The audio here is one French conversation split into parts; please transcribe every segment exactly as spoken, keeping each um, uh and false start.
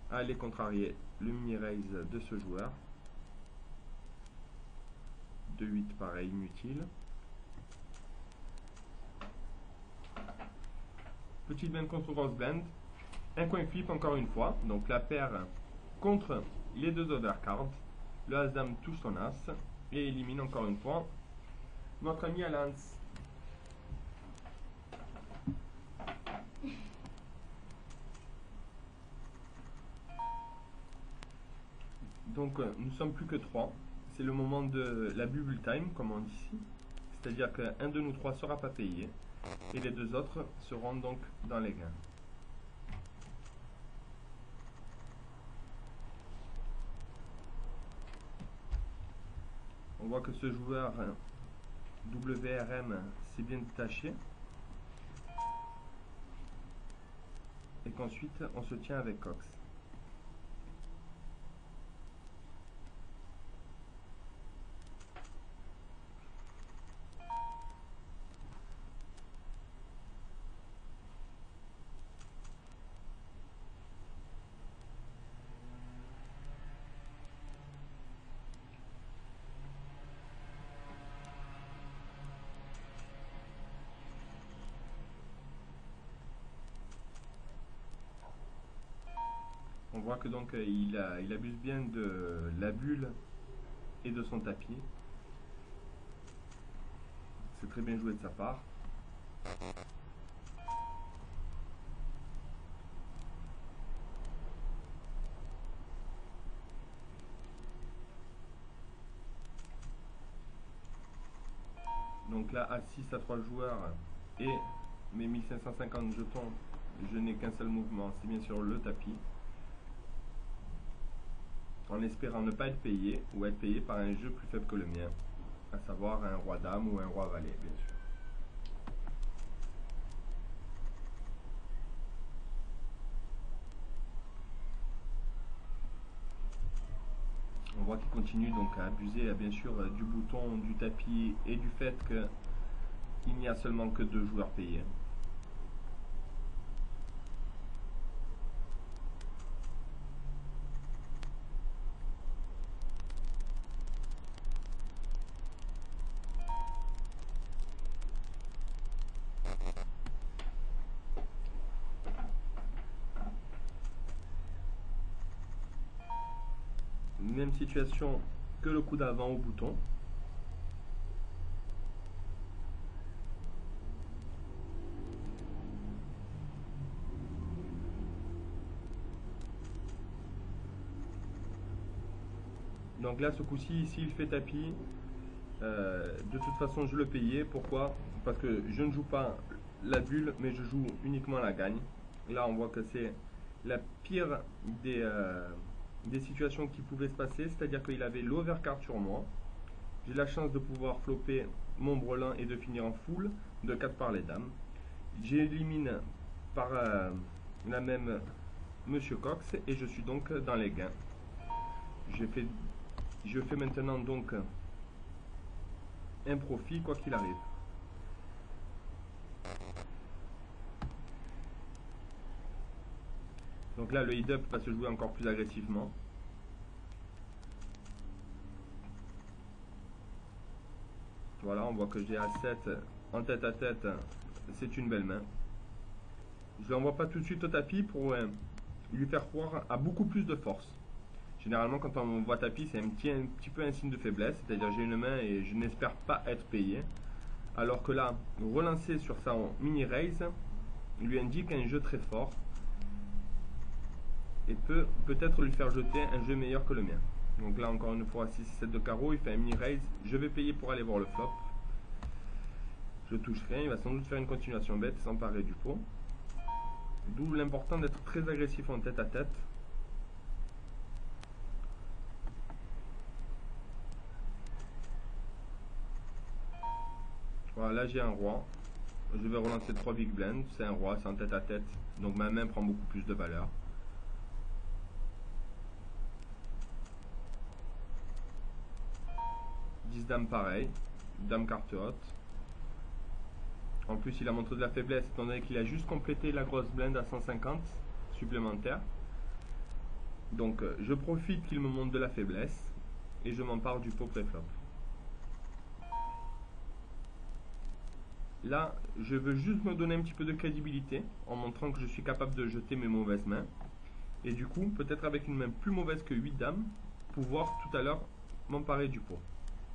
à aller contrarier le mini-raise de ce joueur. deux huit pareil, inutile. Petite blinde contre grosse blinde. Un coin flip encore une fois. Donc la paire contre les deux overcards. Le As-Dame touche son As et élimine encore une fois notre ami Alance. Donc euh, nous sommes plus que trois. C'est le moment de la bubble time, comme on dit ici. C'est-à-dire qu'un de nous trois ne sera pas payé. Et les deux autres seront donc dans les gains. On voit que ce joueur W R M s'est bien détaché. Et qu'ensuite on se tient avec Cox. On voit que donc il, a, il abuse bien de la bulle et de son tapis. C'est très bien joué de sa part. Donc là, à six à trois joueurs et mes mille cinq cent cinquante jetons, je n'ai qu'un seul mouvement, c'est bien sûr le tapis. En espérant ne pas être payé ou être payé par un jeu plus faible que le mien, à savoir un roi dame ou un roi valet, bien sûr. On voit qu'il continue donc à abuser bien sûr du bouton, du tapis et du fait qu'il n'y a seulement que deux joueurs payés. Même situation que le coup d'avant au bouton. Donc là, ce coup-ci, s'il fait tapis, euh, de toute façon, je le payais. Pourquoi? Parce que je ne joue pas la bulle, mais je joue uniquement la gagne. Là, on voit que c'est la pire des, euh, des situations qui pouvaient se passer. C'est-à-dire qu'il avait l'overcard sur moi. J'ai la chance de pouvoir flopper mon brelin et de finir en full de quatre par les dames. J'élimine par euh, la même Monsieur Cox et je suis donc dans les gains. J'ai fait Je fais maintenant donc un profit quoi qu'il arrive. Donc là le head-up va se jouer encore plus agressivement. Voilà, on voit que j'ai A sept en tête à tête, c'est une belle main. Je ne l'envoie pas tout de suite au tapis pour euh, lui faire croire à beaucoup plus de force. Généralement, quand on voit tapis, c'est un petit, un petit peu un signe de faiblesse, c'est-à-dire j'ai une main et je n'espère pas être payé. Alors que là, relancer sur sa mini raise lui indique un jeu très fort et peut peut-être lui faire jeter un jeu meilleur que le mien. Donc là, encore une fois, six sept de carreau, il fait un mini raise. Je vais payer pour aller voir le flop. Je touche rien, il va sans doute faire une continuation bête, s'emparer du pot. D'où l'important d'être très agressif en tête à tête. Voilà, là j'ai un roi. Je vais relancer trois big blinds. C'est un roi, c'est en tête à tête. Donc ma main prend beaucoup plus de valeur. dix dames pareil. Dame carte haute. En plus il a montré de la faiblesse étant donné qu'il a juste complété la grosse blinde à cent cinquante supplémentaire. Donc euh, je profite qu'il me montre de la faiblesse et je m'empare du pot préflop. Là, je veux juste me donner un petit peu de crédibilité en montrant que je suis capable de jeter mes mauvaises mains. Et du coup, peut-être avec une main plus mauvaise que huit dames, pouvoir tout à l'heure m'emparer du pot.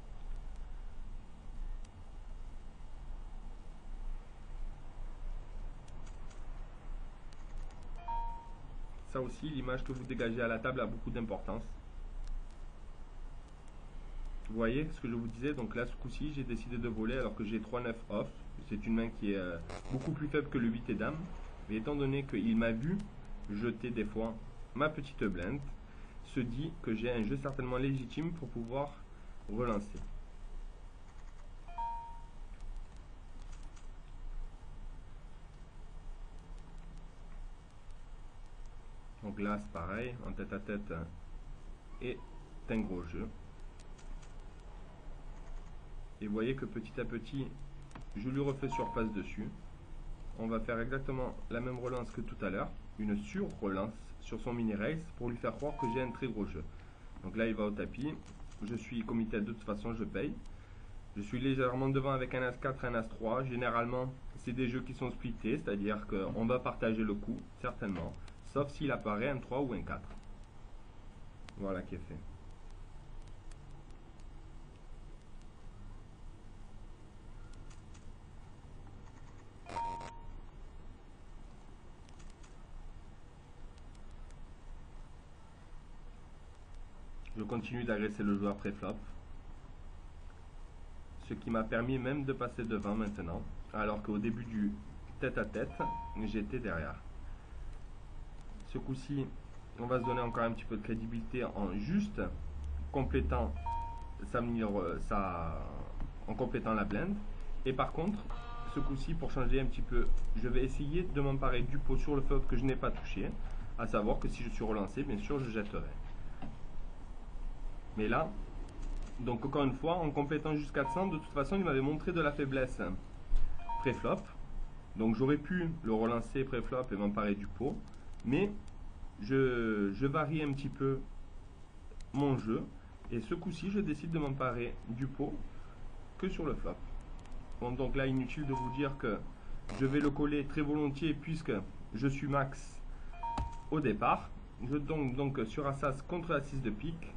Ça aussi, l'image que vous dégagez à la table a beaucoup d'importance. Vous voyez ce que je vous disais, donc là ce coup-ci j'ai décidé de voler alors que j'ai trois neuf off. C'est une main qui est euh, beaucoup plus faible que le huit et dame. Mais étant donné qu'il m'a vu jeter des fois ma petite blinde, se dit que j'ai un jeu certainement légitime pour pouvoir relancer. Donc là c'est pareil, en tête à tête et un gros jeu. Et vous voyez que petit à petit, je lui refais surface dessus. On va faire exactement la même relance que tout à l'heure, une sur-relance sur son mini-race pour lui faire croire que j'ai un très gros jeu. Donc là, il va au tapis. Je suis comité, de toute façon, je paye. Je suis légèrement devant avec un as quatre et un as trois. Généralement, c'est des jeux qui sont splittés, c'est-à-dire qu'on va partager le coup, certainement. Sauf s'il apparaît un trois ou un quatre. Voilà qui est fait. Je continue d'agresser le joueur pré-flop. Ce qui m'a permis même de passer devant maintenant. Alors qu'au début du tête-à-tête, j'étais derrière. Ce coup-ci, on va se donner encore un petit peu de crédibilité en juste complétant sa, sa, en complétant la blinde. Et par contre, ce coup-ci, pour changer un petit peu, je vais essayer de m'emparer du pot sur le flop que je n'ai pas touché. À savoir que si je suis relancé, bien sûr, je jetterai. Mais là, donc encore une fois, en complétant jusqu'à cent, de toute façon, il m'avait montré de la faiblesse pré-flop. Donc j'aurais pu le relancer pré-flop et m'emparer du pot. Mais je, je varie un petit peu mon jeu. Et ce coup-ci, je décide de m'emparer du pot que sur le flop. Bon, donc là, inutile de vous dire que je vais le coller très volontiers puisque je suis max au départ. Je tombe donc sur As contre la six de pique.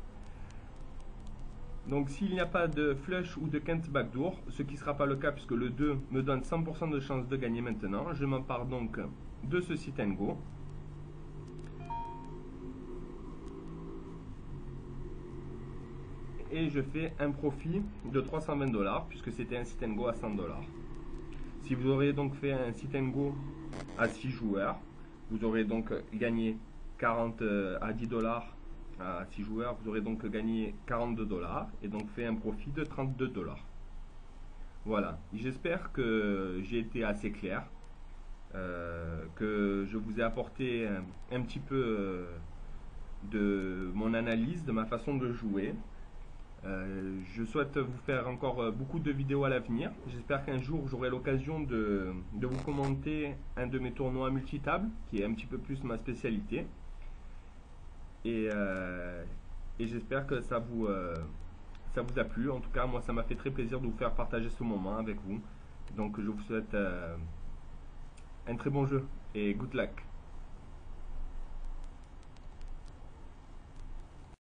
Donc s'il n'y a pas de flush ou de quinte backdoor, ce qui ne sera pas le cas puisque le deux me donne cent pour cent de chance de gagner maintenant, je m'empare donc de ce sit and go. Et je fais un profit de trois cent vingt dollars puisque c'était un sit and go à cent dollars. Si vous auriez donc fait un sit and go à six joueurs, vous aurez donc gagné quarante à dix dollars. À six joueurs, vous aurez donc gagné quarante-deux dollars et donc fait un profit de trente-deux dollars. Voilà, j'espère que j'ai été assez clair, euh, que je vous ai apporté un, un petit peu euh, de mon analyse, de ma façon de jouer. Euh, je souhaite vous faire encore beaucoup de vidéos à l'avenir. J'espère qu'un jour j'aurai l'occasion de, de vous commenter un de mes tournois multitable, qui est un petit peu plus ma spécialité. Et, euh, et j'espère que ça vous, euh, ça vous a plu. En tout cas, moi, ça m'a fait très plaisir de vous faire partager ce moment avec vous. Donc, je vous souhaite euh, un très bon jeu et good luck.